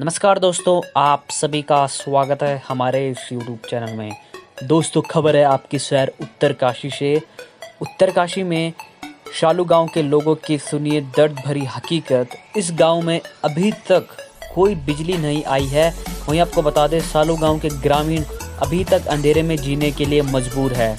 नमस्कार दोस्तों, आप सभी का स्वागत है हमारे इस YouTube चैनल में। दोस्तों, खबर है आपकी शहर उत्तरकाशी से। उत्तरकाशी में शालू गांव के लोगों की सुनिए दर्द भरी हकीकत। इस गांव में अभी तक कोई बिजली नहीं आई है। वहीं आपको बता दें, शालू गांव के ग्रामीण अभी तक अंधेरे में जीने के लिए मजबूर है।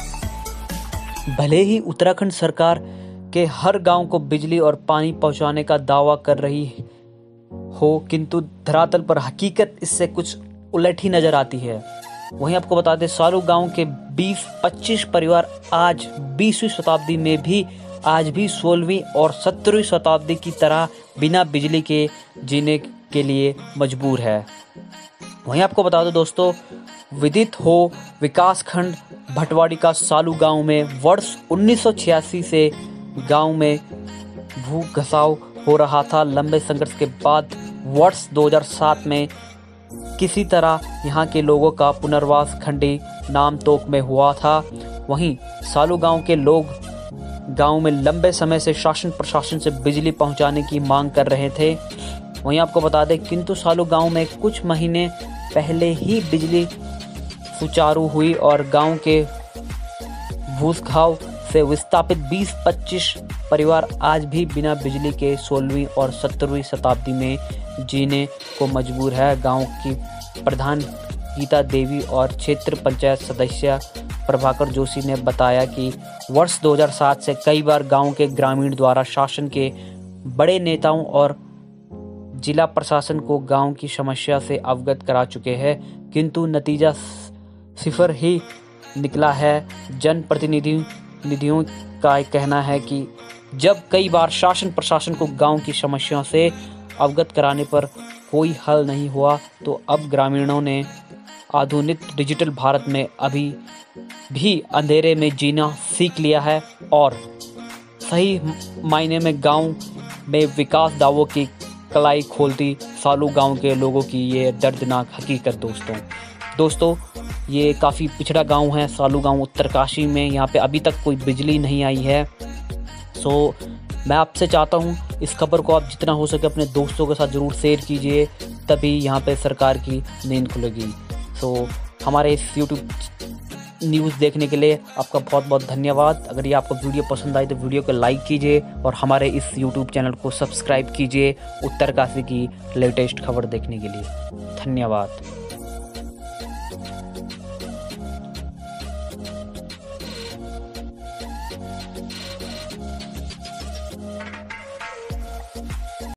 भले ही उत्तराखंड सरकार के हर गांव को बिजली और पानी पहुंचाने का दावा कर रही हो, किंतु धरातल पर हकीकत इससे कुछ उलट ही नजर आती है। वहीं आपको बता दें, शालू गांव के 20-25 परिवार आज 20वीं शताब्दी में भी आज भी 16वीं और 17वीं शताब्दी की तरह बिना बिजली के जीने के लिए मजबूर है। वहीं आपको बता दो दोस्तों, विदित हो विकासखंड भटवाड़ी का शालू गांव में वर्ष 1986 से गांव में भू घसाव हो रहा था। लंबे संघर्ष के बाद वर्ष 2007 में किसी तरह यहां के लोगों का पुनर्वास खंडी नामतोक में हुआ था। वहीं शालू गांव के लोग गांव में लंबे समय से शासन प्रशासन से बिजली पहुंचाने की मांग कर रहे थे। वहीं आपको बता दें, किंतु शालू गांव में कुछ महीने पहले ही बिजली सुचारू हुई और गांव के भूस्खाव से विस्थापित 20-25 परिवार आज भी बिना बिजली के 16वीं और 17वीं शताब्दी में जीने को मजबूर है। गांव की प्रधान गीता देवी और क्षेत्र पंचायत सदस्य प्रभाकर जोशी ने बताया कि वर्ष 2007 से कई बार गांव के ग्रामीण द्वारा शासन के बड़े नेताओं और जिला प्रशासन को गांव की समस्या से अवगत करा चुके हैं, किंतु नतीजा सिफर ही निकला है। जनप्रतिनिधियों का कहना है कि जब कई बार शासन प्रशासन को गांव की समस्याओं से अवगत कराने पर कोई हल नहीं हुआ, तो अब ग्रामीणों ने आधुनिक डिजिटल भारत में अभी भी अंधेरे में जीना सीख लिया है और सही मायने में गांव में विकास दावों की कलाई खोलती शालू गांव के लोगों की ये दर्दनाक हकीकत। दोस्तों, ये काफ़ी पिछड़ा गांव है शालू गांव उत्तरकाशी में। यहाँ पे अभी तक कोई बिजली नहीं आई है। मैं आपसे चाहता हूँ इस खबर को आप जितना हो सके अपने दोस्तों के साथ ज़रूर शेयर कीजिए, तभी यहाँ पे सरकार की नींद खुलेगी। हमारे इस YouTube न्यूज़ देखने के लिए आपका बहुत बहुत धन्यवाद। अगर ये आपको वीडियो पसंद आई तो वीडियो को लाइक कीजिए और हमारे इस YouTube चैनल को सब्सक्राइब कीजिए उत्तरकाशी की लेटेस्ट खबर देखने के लिए। धन्यवाद।